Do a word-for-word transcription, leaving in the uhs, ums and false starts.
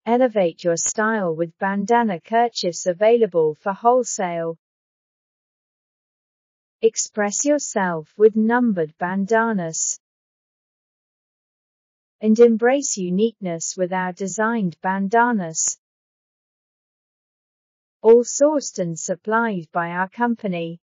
Elevate your style with bandana kerchiefs available for wholesale. Express yourself with numbered bandanas. And embrace uniqueness with our designed bandanas. All sourced and supplied by our company.